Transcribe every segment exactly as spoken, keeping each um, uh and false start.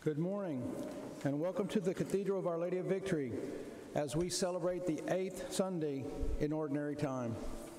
Good morning, and welcome to the Cathedral of Our Lady of Victory as we celebrate the eighth Sunday in Ordinary Time.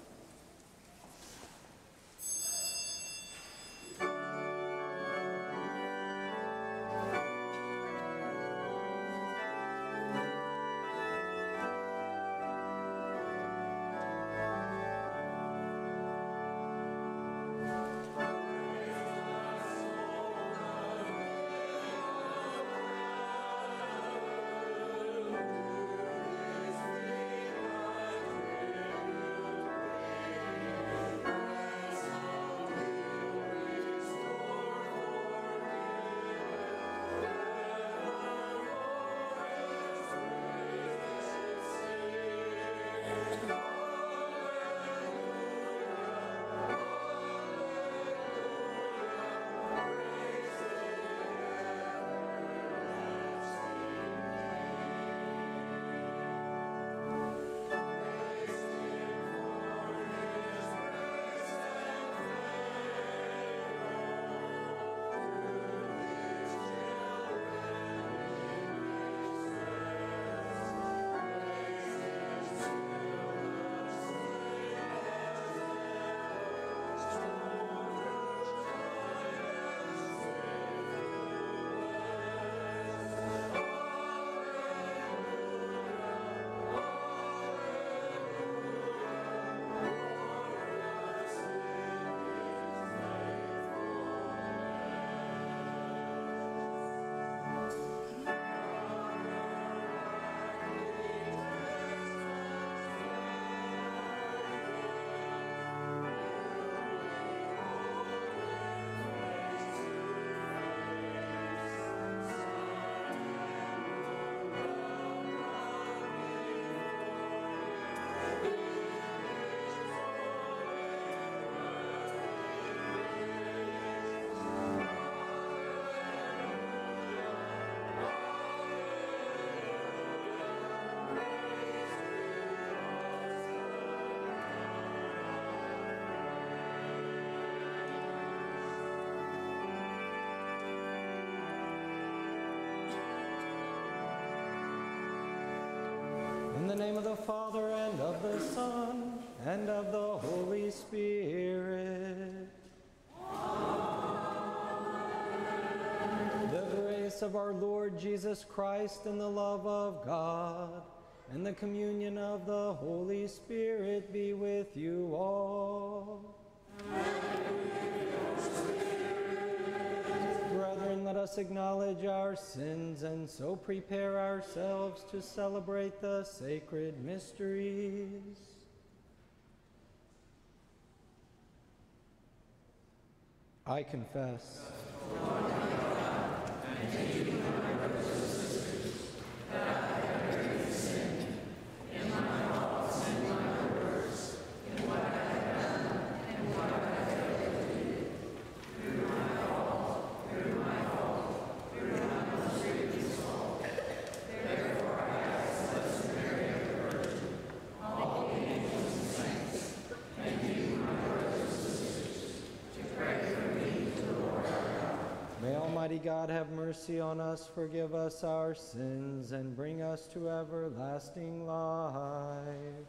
In the name of the Father, and of the Son, and of the Holy Spirit. Amen. The grace of our Lord Jesus Christ, and the love of God, and the communion of the Holy Spirit be with you all. Brethren, let us acknowledge our sins and so prepare ourselves to celebrate the sacred mysteries. I confess Almighty God, have mercy on us, forgive us our sins, and bring us to everlasting life.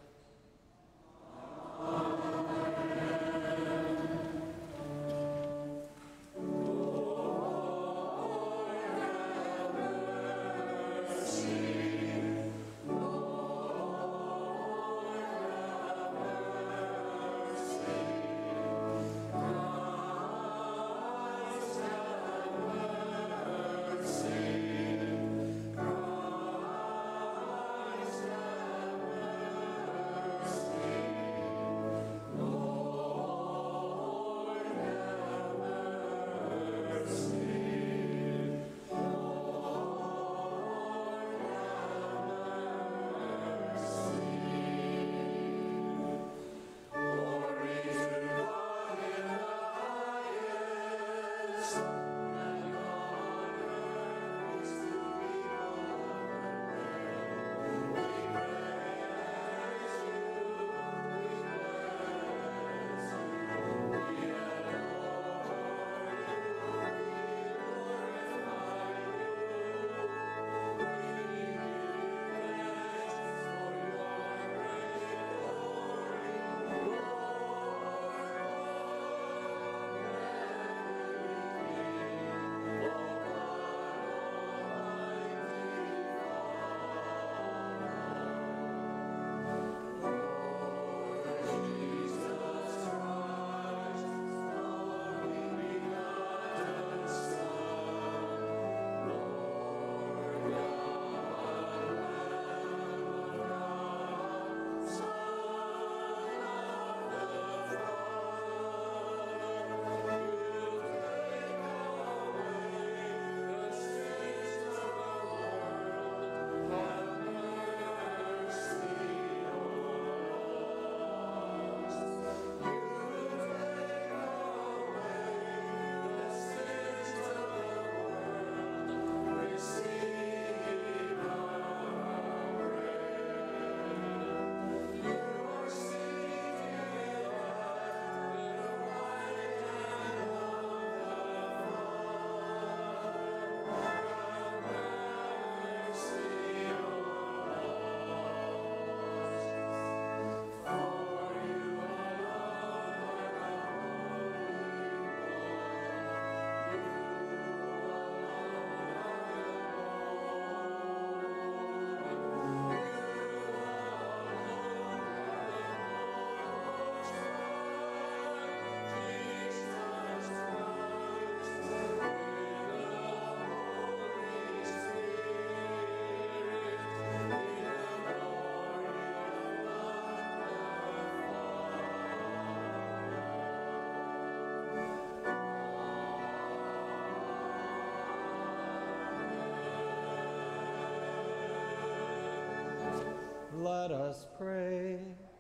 Oh let us pray.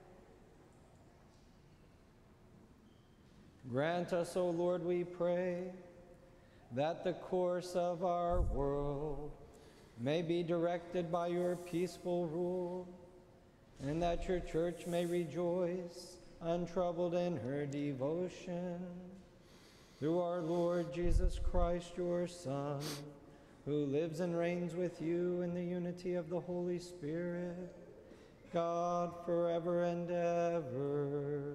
Grant us, O Lord, we pray, that the course of our world may be directed by your peaceful rule, and that your church may rejoice, untroubled in her devotion. Through our Lord Jesus Christ, your Son, who lives and reigns with you in the unity of the Holy Spirit, God, forever and ever.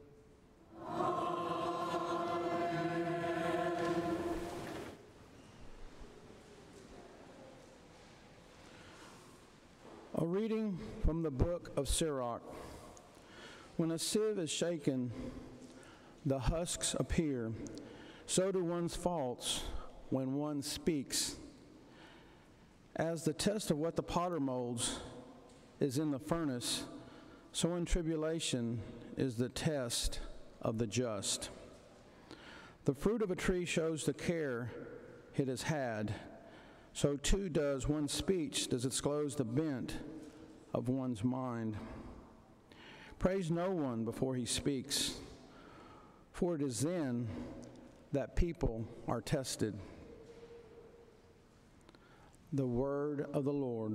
A reading from the book of Sirach. When a sieve is shaken, the husks appear. So do one's faults when one speaks. As the test of what the potter molds is in the furnace, so in tribulation is the test of the just. The fruit of a tree shows the care it has had. So too does one's speech does disclose the bent of one's mind. Praise no one before he speaks, for it is then that people are tested. The word of the Lord.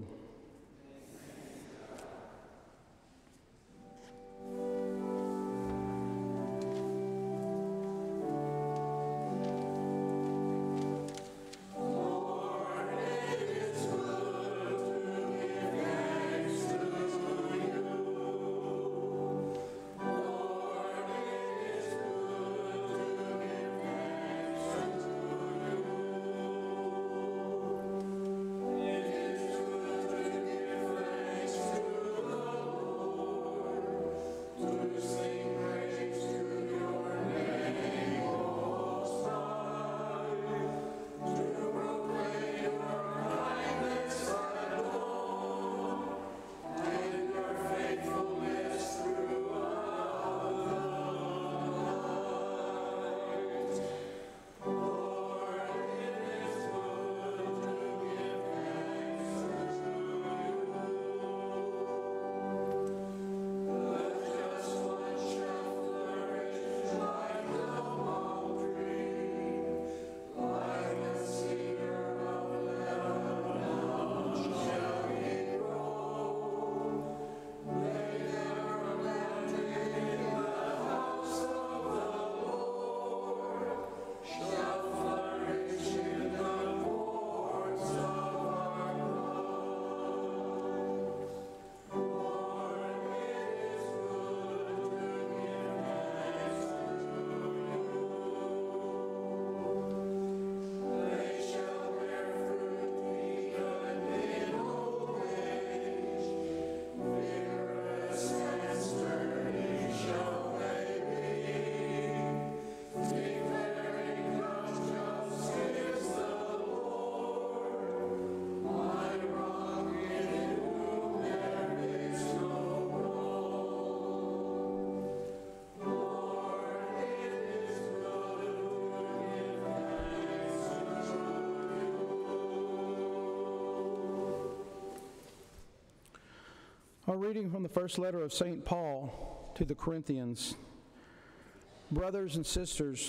A reading from the first letter of Saint Paul to the Corinthians. Brothers and sisters,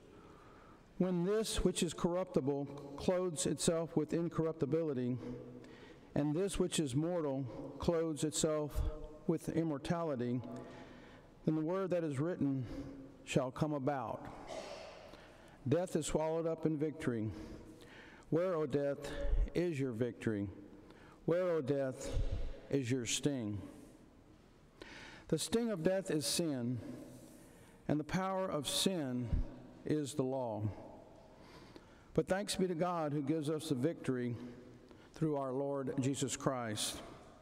when this which is corruptible clothes itself with incorruptibility, and this which is mortal clothes itself with immortality, then the word that is written shall come about. Death is swallowed up in victory. Where, O death, is your victory? Where, O death, is your sting? The sting of death is sin, and the power of sin is the law. But thanks be to God who gives us the victory through our Lord Jesus Christ.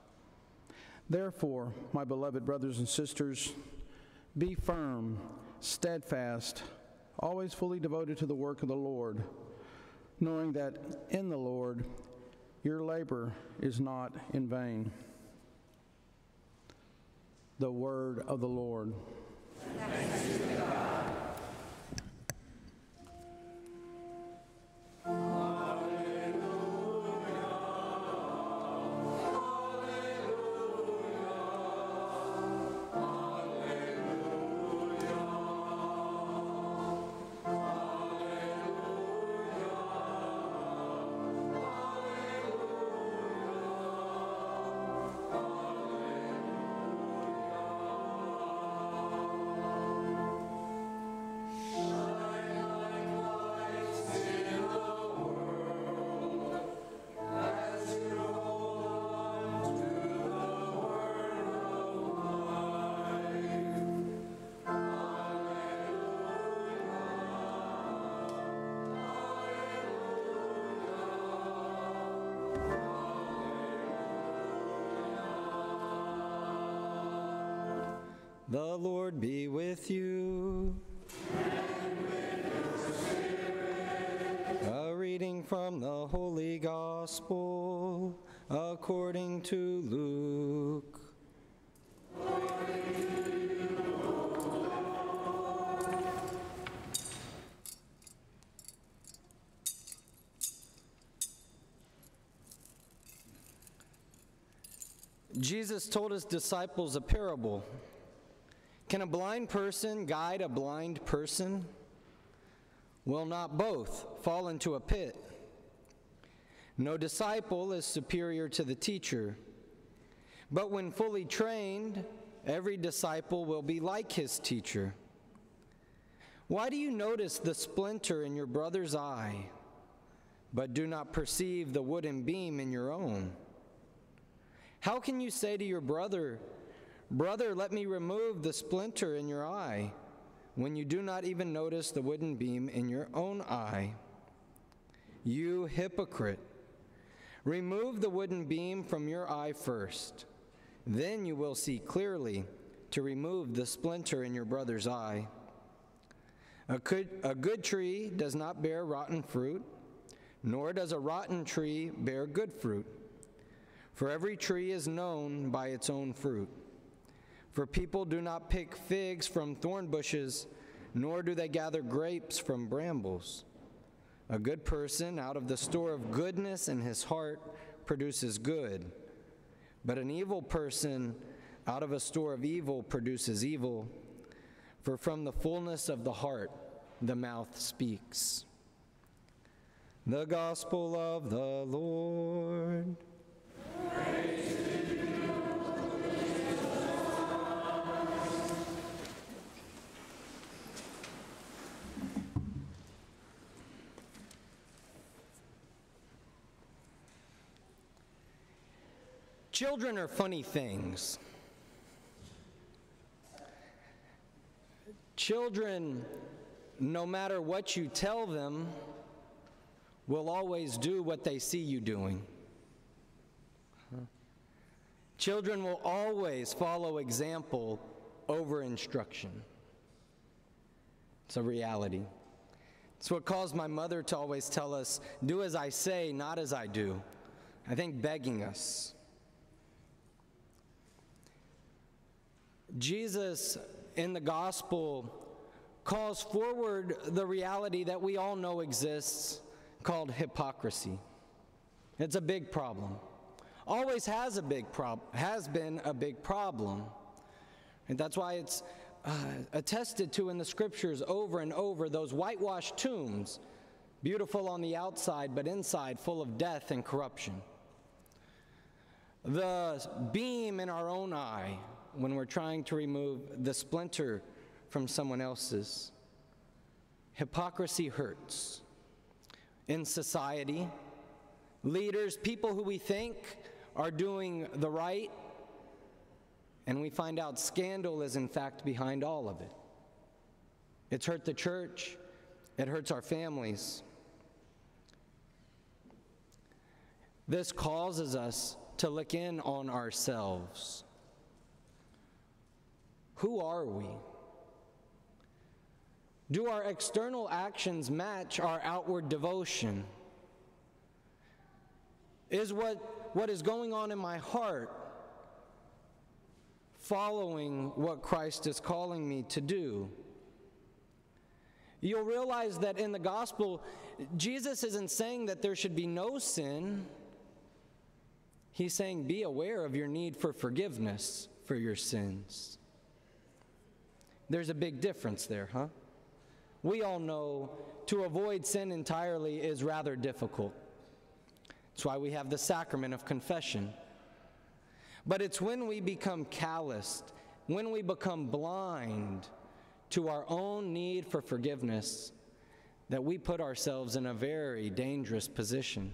Therefore, my beloved brothers and sisters, be firm, steadfast, always fully devoted to the work of the Lord, knowing that in the Lord your labor is not in vain. The word of the Lord. Thanks be to God. Hallelujah, hallelujah. The Lord be with you. And with your spirit. A reading from the Holy Gospel according to Luke. Glory to you, Lord. Jesus told his disciples a parable. Can a blind person guide a blind person? Will not both fall into a pit? No disciple is superior to the teacher, but when fully trained, every disciple will be like his teacher. Why do you notice the splinter in your brother's eye, but do not perceive the wooden beam in your own? How can you say to your brother, "Brother, let me remove the splinter in your eye," when you do not even notice the wooden beam in your own eye? You hypocrite! Remove the wooden beam from your eye first. Then you will see clearly to remove the splinter in your brother's eye. A good, a good tree does not bear rotten fruit, nor does a rotten tree bear good fruit. For every tree is known by its own fruit. For people do not pick figs from thorn bushes, nor do they gather grapes from brambles. A good person out of the store of goodness in his heart produces good, but an evil person out of a store of evil produces evil. For from the fullness of the heart the mouth speaks. The Gospel of the Lord. Praise to you, Children are funny things. Children, no matter what you tell them, will always do what they see you doing. Children will always follow example over instruction. It's a reality. It's what caused my mother to always tell us, "Do as I say, not as I do." I think begging us. Jesus in the gospel calls forward the reality that we all know exists called hypocrisy. It's a big problem. Always has a big prob- has been a big problem. And that's why it's uh, attested to in the scriptures over and over, those whitewashed tombs, beautiful on the outside, but inside full of death and corruption. The beam in our own eye when we're trying to remove the splinter from someone else's. Hypocrisy hurts. In society, leaders, people who we think are doing the right, and we find out scandal is in fact behind all of it. It's hurt the church. It hurts our families. This causes us to look in on ourselves. Who are we? Do our external actions match our outward devotion? Is what, what is going on in my heart following what Christ is calling me to do? You'll realize that in the gospel, Jesus isn't saying that there should be no sin. He's saying be aware of your need for forgiveness for your sins. There's a big difference there, huh? We all know to avoid sin entirely is rather difficult. That's why we have the sacrament of confession. But it's when we become calloused, when we become blind to our own need for forgiveness, that we put ourselves in a very dangerous position.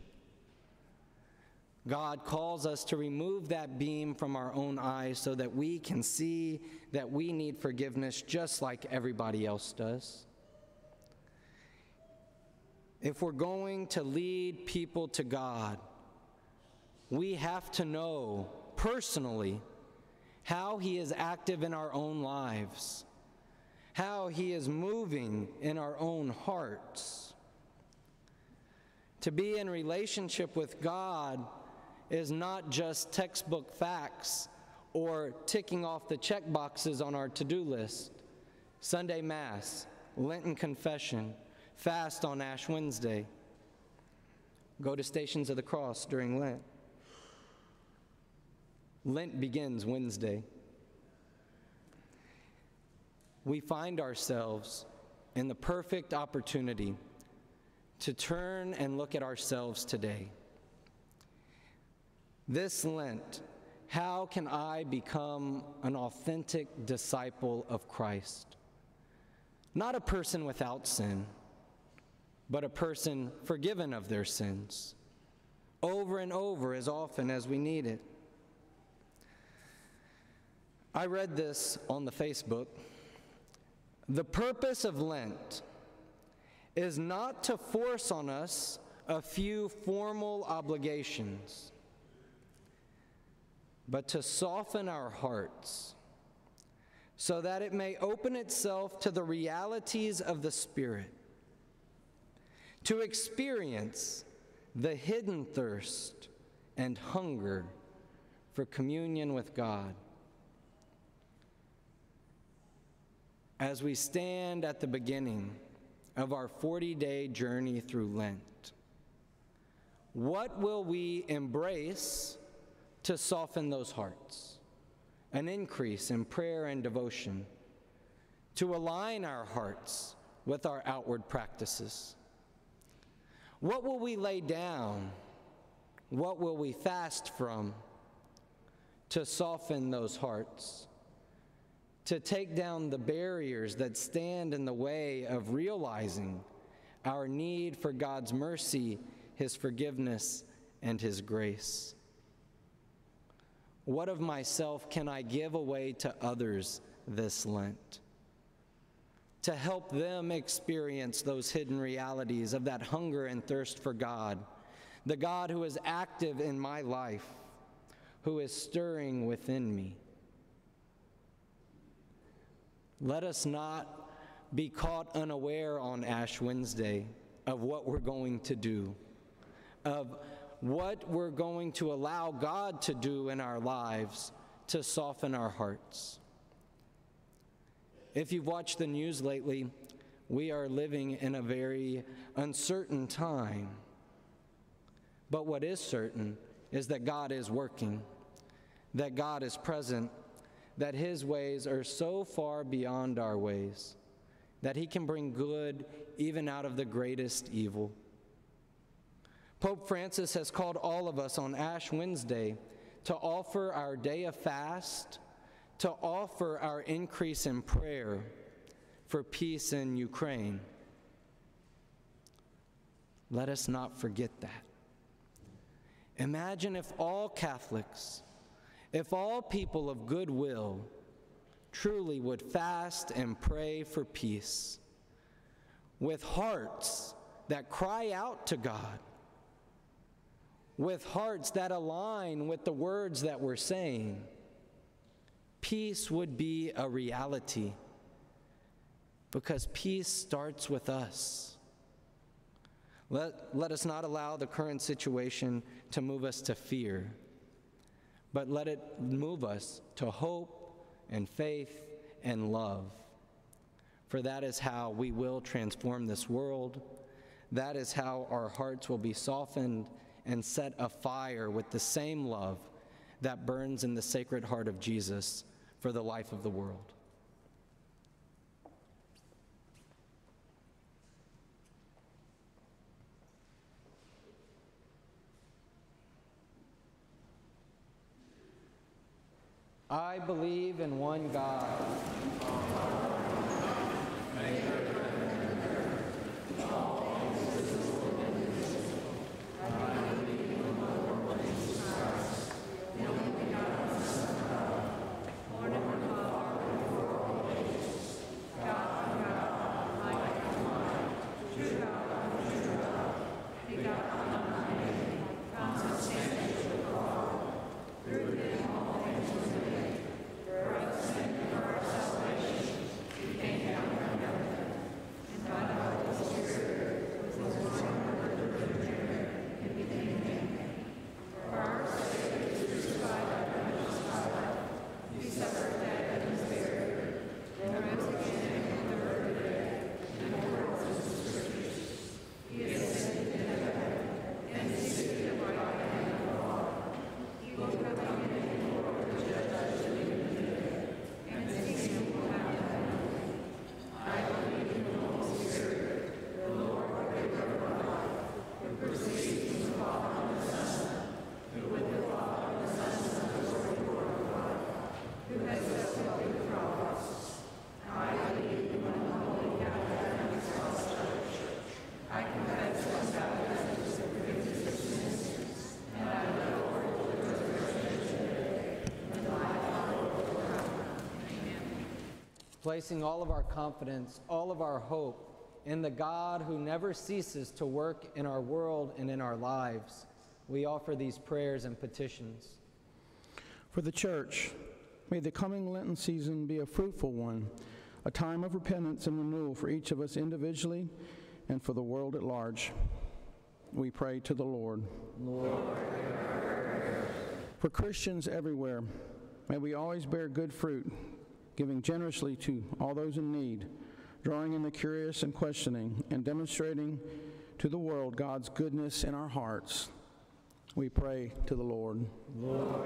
God calls us to remove that beam from our own eyes so that we can see that we need forgiveness just like everybody else does. If we're going to lead people to God, we have to know personally how he is active in our own lives, how he is moving in our own hearts. To be in relationship with God is not just textbook facts or ticking off the check boxes on our to-do list. Sunday Mass, Lenten confession, fast on Ash Wednesday, go to Stations of the Cross during Lent. Lent begins Wednesday. We find ourselves in the perfect opportunity to turn and look at ourselves today. This Lent, how can I become an authentic disciple of Christ? Not a person without sin, but a person forgiven of their sins, over and over as often as we need it. I read this on the Facebook. The purpose of Lent is not to force on us a few formal obligations, but to soften our hearts so that it may open itself to the realities of the Spirit, to experience the hidden thirst and hunger for communion with God. As we stand at the beginning of our forty-day journey through Lent, what will we embrace to soften those hearts? An increase in prayer and devotion, to align our hearts with our outward practices. What will we lay down? What will we fast from to soften those hearts? To take down the barriers that stand in the way of realizing our need for God's mercy, His forgiveness, and His grace. What of myself can I give away to others this Lent? To help them experience those hidden realities of that hunger and thirst for God, the God who is active in my life, who is stirring within me. Let us not be caught unaware on Ash Wednesday of what we're going to do, of what we're going to allow God to do in our lives to soften our hearts. If you've watched the news lately, we are living in a very uncertain time. But what is certain is that God is working, that God is present, that His ways are so far beyond our ways, that He can bring good even out of the greatest evil. Pope Francis has called all of us on Ash Wednesday to offer our day of fast, to offer our increase in prayer for peace in Ukraine. Let us not forget that. Imagine if all Catholics, if all people of goodwill truly would fast and pray for peace, with hearts that cry out to God, with hearts that align with the words that we're saying, peace would be a reality, because peace starts with us. Let, let us not allow the current situation to move us to fear, but let it move us to hope and faith and love. For that is how we will transform this world. That is how our hearts will be softened and set afire with the same love that burns in the Sacred Heart of Jesus for the life of the world. I believe in one God. placing all of our confidence, all of our hope in the God who never ceases to work in our world and in our lives, we offer these prayers and petitions. For the church, may the coming Lenten season be a fruitful one, a time of repentance and renewal for each of us individually and for the world at large. We pray to the Lord. Lord. For Christians everywhere, may we always bear good fruit, giving generously to all those in need, drawing in the curious and questioning, and demonstrating to the world God's goodness in our hearts. We pray to the Lord. Lord.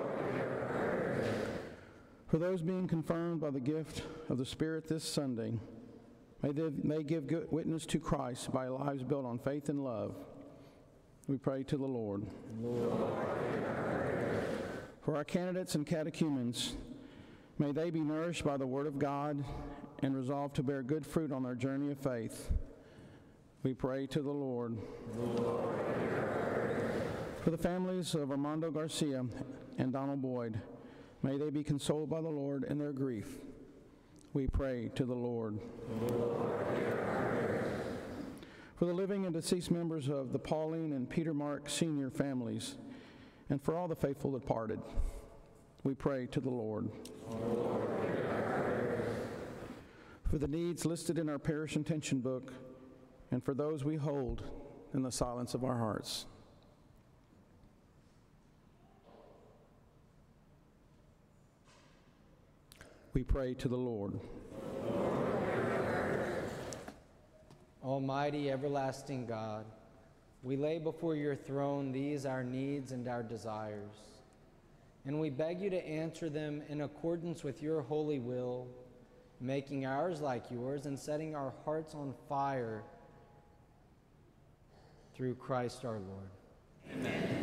For those being confirmed by the gift of the Spirit this Sunday, may they, they give good witness to Christ by lives built on faith and love. We pray to the Lord. Lord. For our candidates and catechumens, may they be nourished by the Word of God and resolve to bear good fruit on their journey of faith. We pray to the Lord. Lord. For the families of Armando Garcia and Donald Boyd, may they be consoled by the Lord in their grief. We pray to the Lord. Lord. For the living and deceased members of the Pauline and Peter Mark Senior families, and for all the faithful departed, we pray to the Lord. Lord. For the needs listed in our parish intention book, and for those we hold in the silence of our hearts. We pray to the Lord. Almighty, everlasting God, we lay before your throne these our needs and our desires, and we beg you to answer them in accordance with your holy will, making ours like yours and setting our hearts on fire through Christ our Lord. Amen.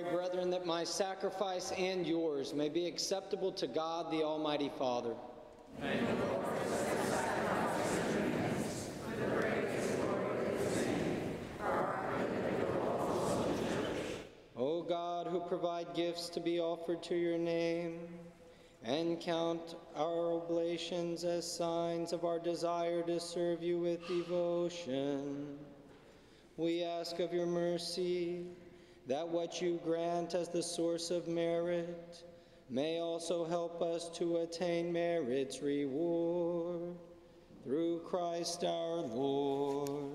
pray, brethren, that my sacrifice and yours may be acceptable to God, the Almighty Father. May the Lord accept the sacrifice of your hands for the praise and glory of his name, for our good and the good of all the church. O God, who provide gifts to be offered to your name, and count our oblations as signs of our desire to serve you with devotion, we ask of your mercy that what you grant as the source of merit may also help us to attain merit's reward. Through Christ our Lord.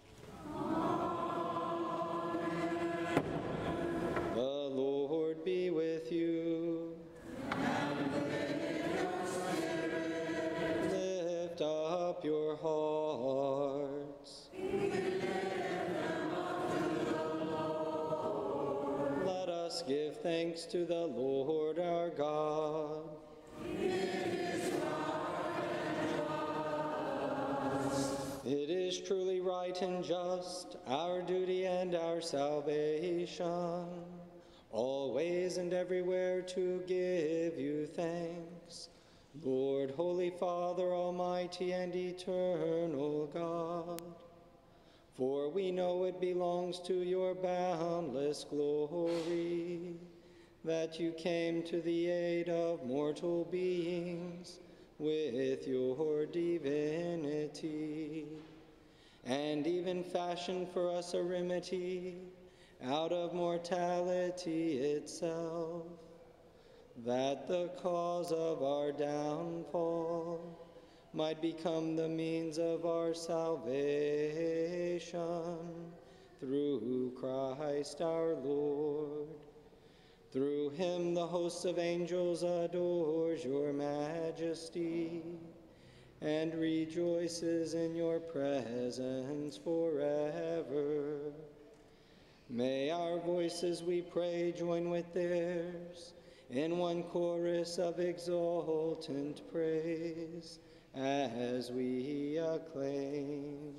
Amen. The Lord be with you. And with your spirit. Lift up your hearts. Give thanks to the Lord our God. It is right and just. It is truly right and just, our duty and our salvation, always and everywhere to give you thanks, Lord, Holy Father, Almighty and eternal God. For we know it belongs to your boundless glory that you came to the aid of mortal beings with your divinity, and even fashioned for us a remedy out of mortality itself, that the cause of our downfall might become the means of our salvation through Christ our Lord. Through him the host of angels adores your majesty and rejoices in your presence forever. May our voices, we pray, join with theirs in one chorus of exultant praise, as we acclaim.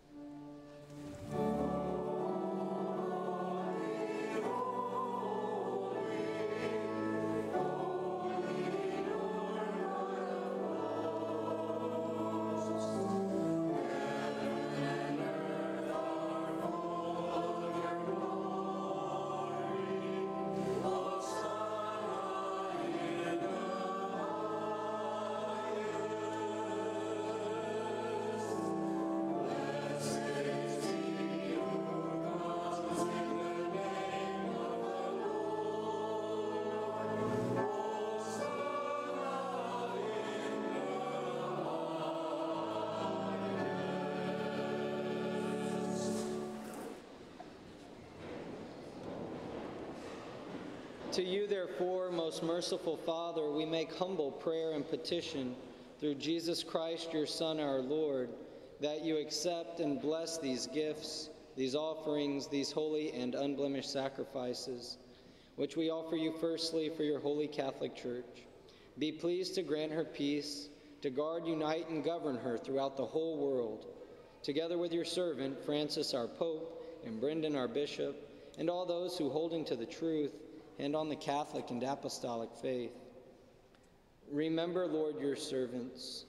To you, therefore, most merciful Father, we make humble prayer and petition through Jesus Christ, your Son, our Lord, that you accept and bless these gifts, these offerings, these holy and unblemished sacrifices, which we offer you firstly for your holy Catholic Church. Be pleased to grant her peace, to guard, unite, and govern her throughout the whole world, together with your servant, Francis, our Pope, and Brendan, our Bishop, and all those who, holding to the truth, and on the Catholic and Apostolic faith. Remember, Lord, your servants.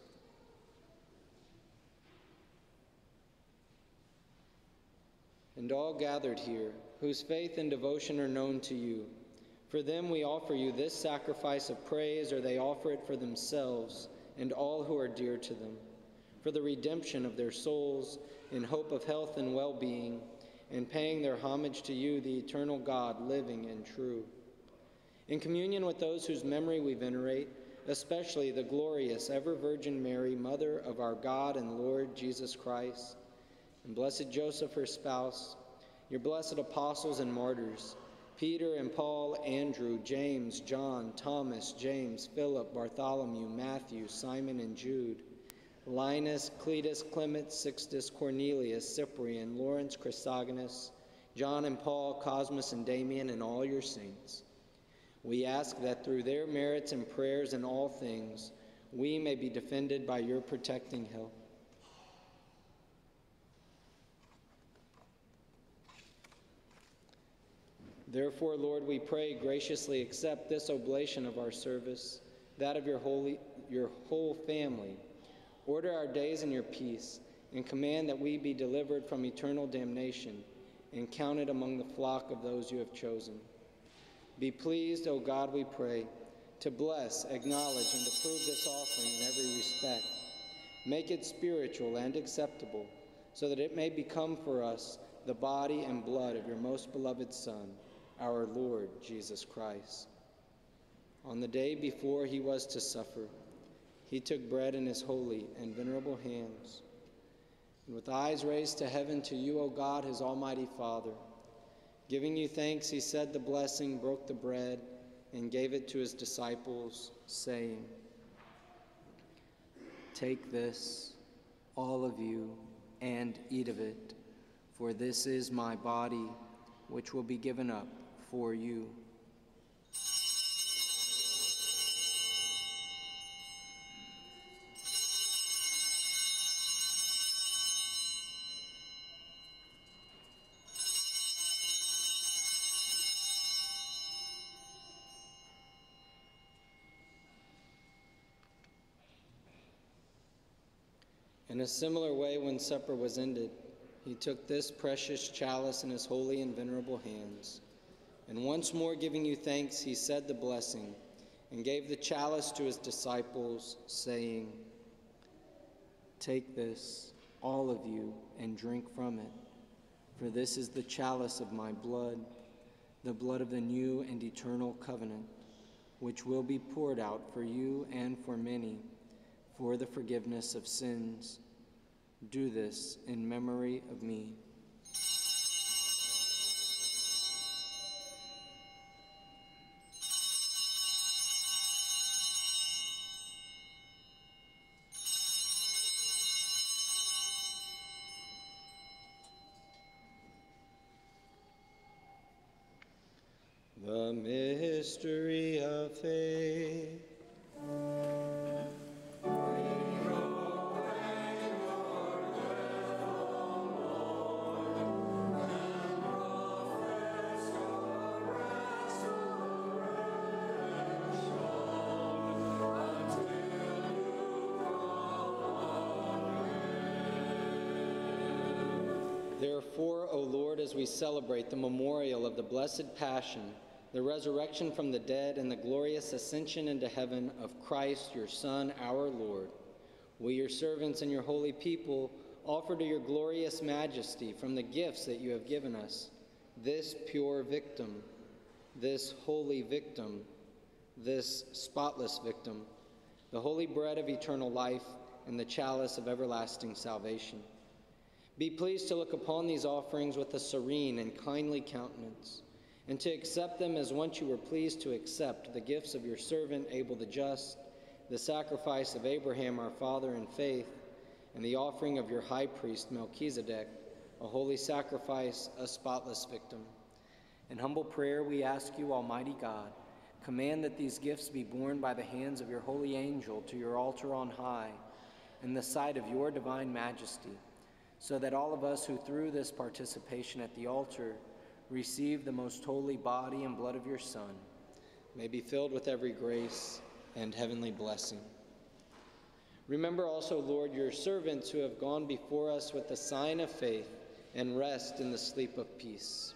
And all gathered here, whose faith and devotion are known to you. For them we offer you this sacrifice of praise, or they offer it for themselves and all who are dear to them, for the redemption of their souls, in hope of health and well-being, and paying their homage to you, the eternal God, living and true. In communion with those whose memory we venerate, especially the glorious ever-Virgin Mary, Mother of our God and Lord Jesus Christ, and blessed Joseph, her spouse, your blessed apostles and martyrs, Peter and Paul, Andrew, James, John, Thomas, James, Philip, Bartholomew, Matthew, Simon and Jude, Linus, Cletus, Clement, Sixtus, Cornelius, Cyprian, Lawrence, Chrysogonus, John and Paul, Cosmas and Damian, and all your saints. We ask that through their merits and prayers in all things, we may be defended by your protecting help. Therefore, Lord, we pray, graciously accept this oblation of our service, that of your holy, your whole family. Order our days in your peace, and command that we be delivered from eternal damnation and counted among the flock of those you have chosen. Be pleased, O God, we pray, to bless, acknowledge, and approve this offering in every respect. Make it spiritual and acceptable, so that it may become for us the body and blood of your most beloved Son, our Lord Jesus Christ. On the day before he was to suffer, he took bread in his holy and venerable hands, and with eyes raised to heaven to you, O God, his almighty Father, giving you thanks, he said the blessing, broke the bread, and gave it to his disciples, saying, "Take this, all of you, and eat of it, for this is my body, which will be given up for you." In a similar way, when supper was ended, he took this precious chalice in his holy and venerable hands, and once more giving you thanks, he said the blessing, and gave the chalice to his disciples, saying, "Take this, all of you, and drink from it, for this is the chalice of my blood, the blood of the new and eternal covenant, which will be poured out for you and for many, for the forgiveness of sins. Do this in memory of me." The mystery of faith. Therefore, O Lord, as we celebrate the memorial of the Blessed Passion, the resurrection from the dead, and the glorious ascension into heaven of Christ, your Son, our Lord, we, your servants and your holy people, offer to your glorious majesty from the gifts that you have given us this pure victim, this holy victim, this spotless victim, the holy bread of eternal life, and the chalice of everlasting salvation. Be pleased to look upon these offerings with a serene and kindly countenance, and to accept them as once you were pleased to accept the gifts of your servant Abel the just, the sacrifice of Abraham our father in faith, and the offering of your high priest Melchizedek, a holy sacrifice, a spotless victim. In humble prayer we ask you, Almighty God, command that these gifts be borne by the hands of your holy angel to your altar on high, in the sight of your divine majesty, so that all of us who through this participation at the altar receive the most holy body and blood of your Son may be filled with every grace and heavenly blessing. Remember also, Lord, your servants who have gone before us with the sign of faith, and rest in the sleep of peace.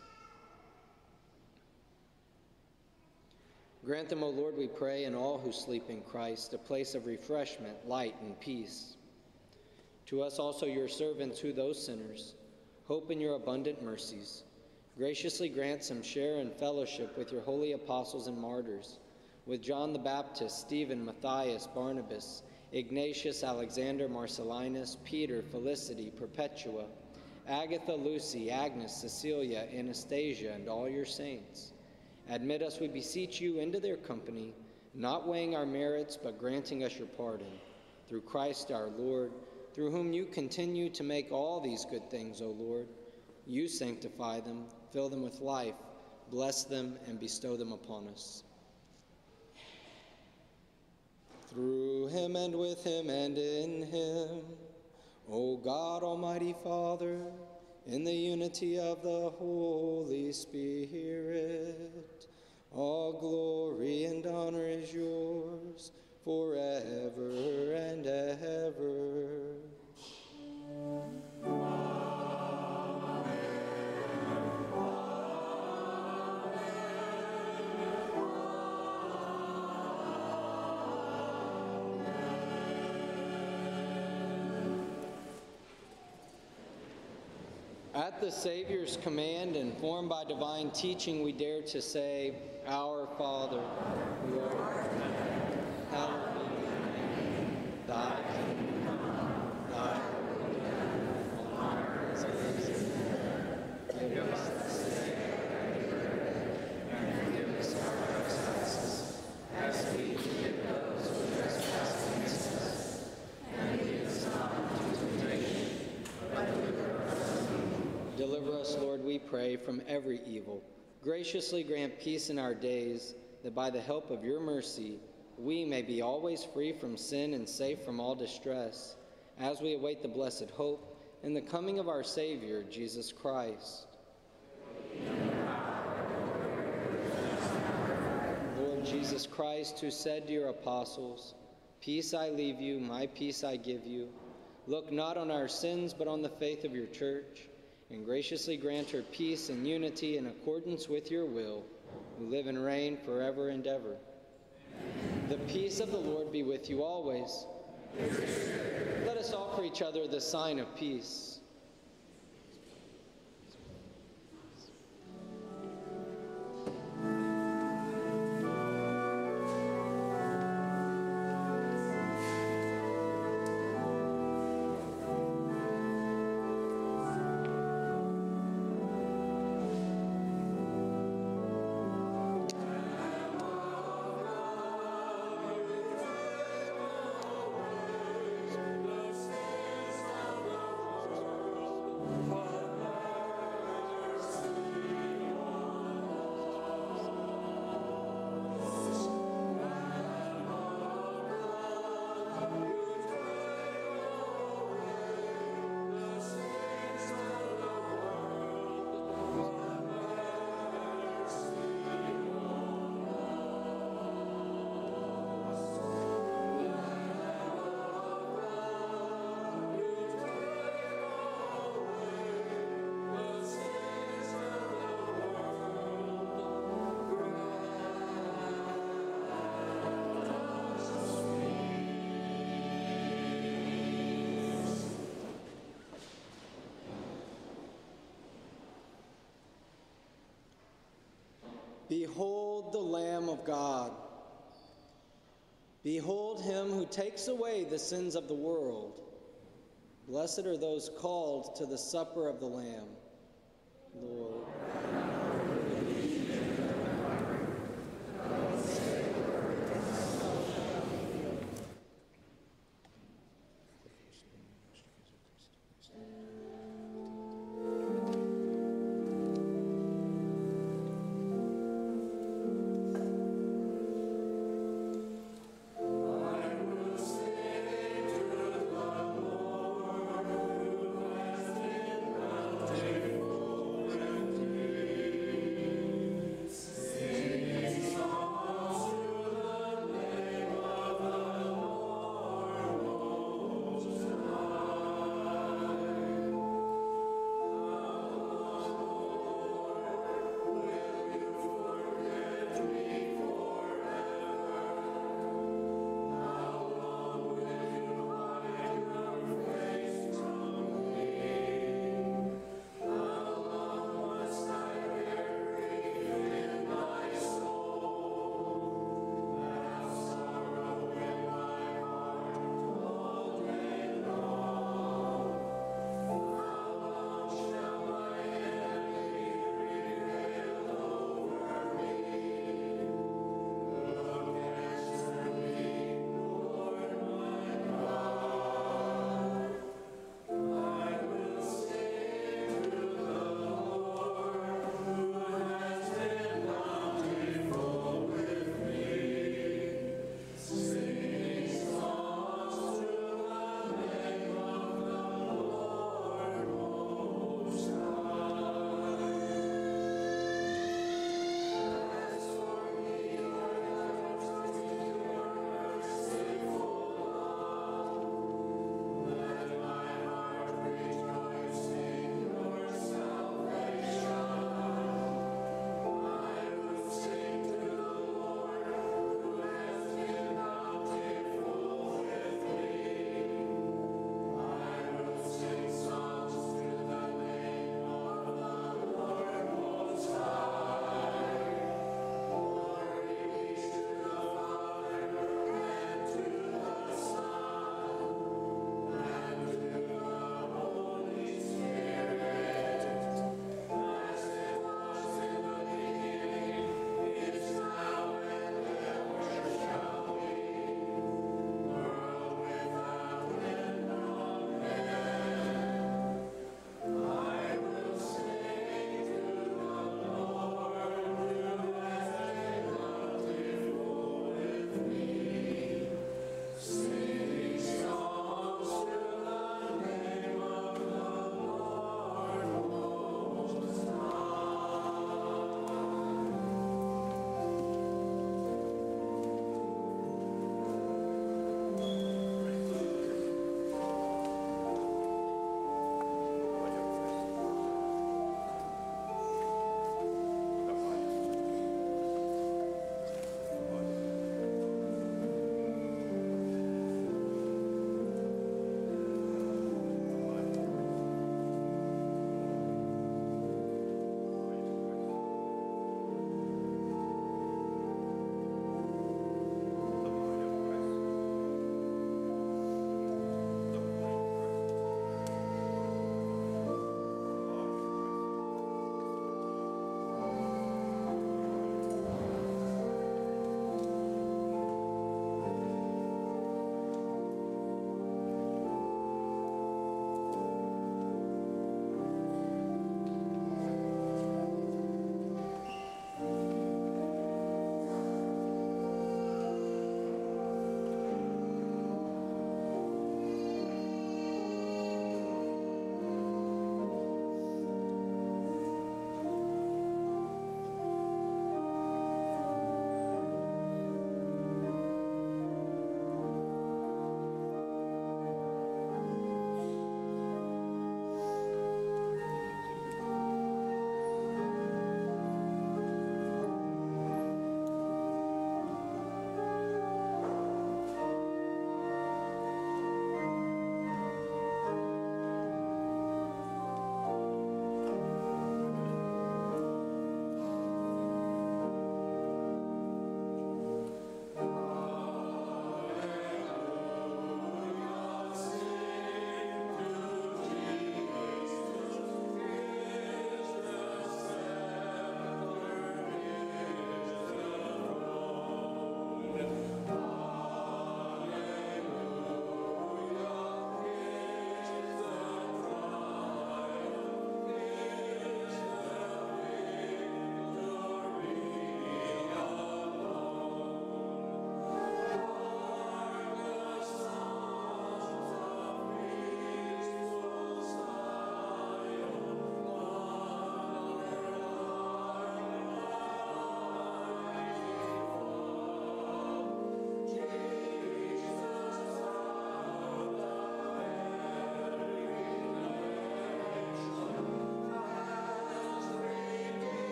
Grant them, O Lord, we pray, and all who sleep in Christ, a place of refreshment, light, and peace. To us also, your servants, who those sinners, hope in your abundant mercies, graciously grant some share and fellowship with your holy apostles and martyrs, with John the Baptist, Stephen, Matthias, Barnabas, Ignatius, Alexander, Marcellinus, Peter, Felicity, Perpetua, Agatha, Lucy, Agnes, Cecilia, Anastasia, and all your saints. Admit us, we beseech you, into their company, not weighing our merits, but granting us your pardon. Through Christ our Lord, through whom you continue to make all these good things, O Lord. You sanctify them, fill them with life, bless them, and bestow them upon us. Through him and with him and in him, O God, Almighty Father, in the unity of the Holy Spirit. All glory and honor is yours forever and ever. At the Savior's command and formed by divine teaching, we dare to say, Our Father, who art in heaven, hallowed be thy name. Thy kingdom come, thy will be done, on earth as it is in heaven. Give us this day our daily bread, and forgive us our trespasses, as we forgive those who trespass against us. And lead us not into temptation, but deliver us from evil. Deliver us, Lord, we pray, from every evil. Graciously grant peace in our days, that by the help of your mercy, we may be always free from sin and safe from all distress, as we await the blessed hope and the coming of our Savior, Jesus Christ. Lord Jesus Christ, who said to your apostles, Peace I leave you, my peace I give you, look not on our sins, but on the faith of your church, and graciously grant her peace and unity in accordance with your will, who live and reign forever and ever. Amen. The peace of the Lord be with you always. Let us offer each other the sign of peace. Behold the Lamb of God. Behold him who takes away the sins of the world. Blessed are those called to the supper of the Lamb. Lord. Faithful and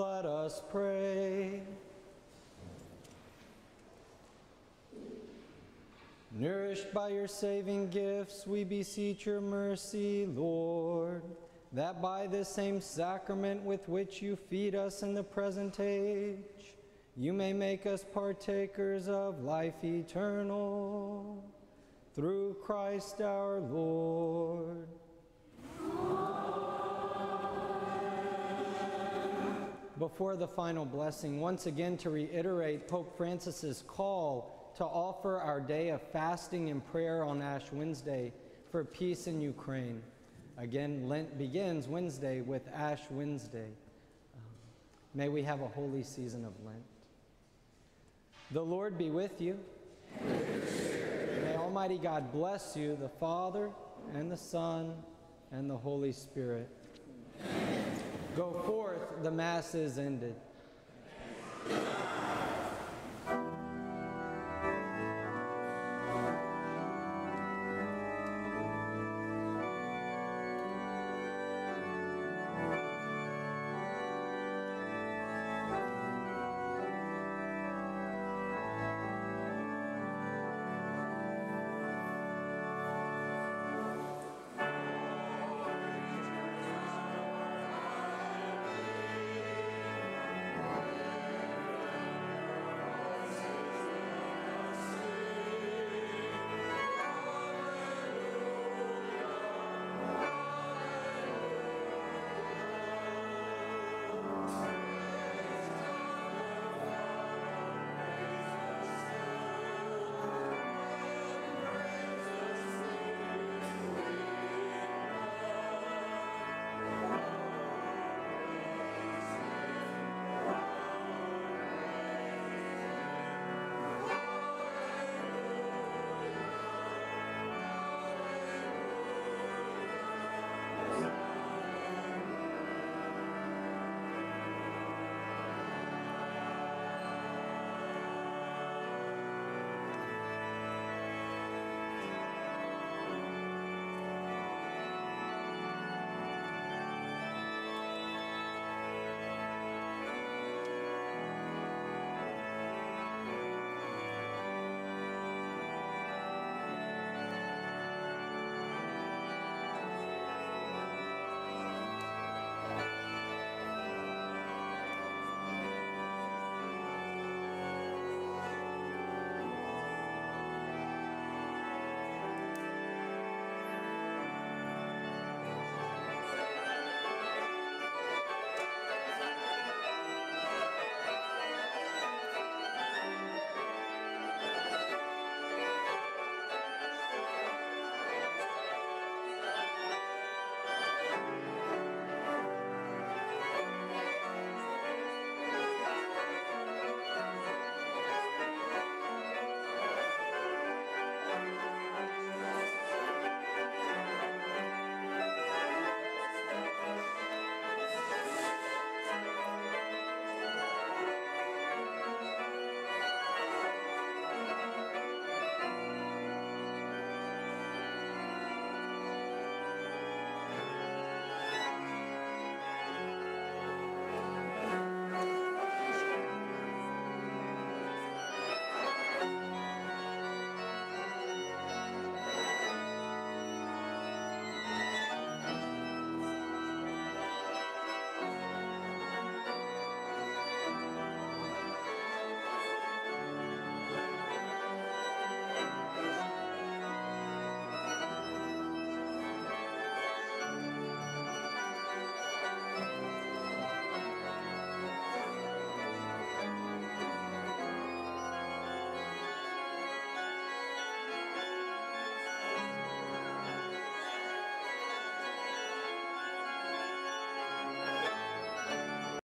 Let us pray. Nourished by your saving gifts, we beseech your mercy, Lord, that by this same sacrament with which you feed us in the present age, you may make us partakers of life eternal. Through Christ our Lord. Before the final blessing, once again to reiterate Pope Francis's call to offer our day of fasting and prayer on Ash Wednesday for peace in Ukraine. Again, Lent begins Wednesday with Ash Wednesday. Um, may we have a holy season of Lent. The Lord be with you. May Almighty God bless you, the Father, and the Son, and the Holy Spirit. Go forth, the Mass is ended.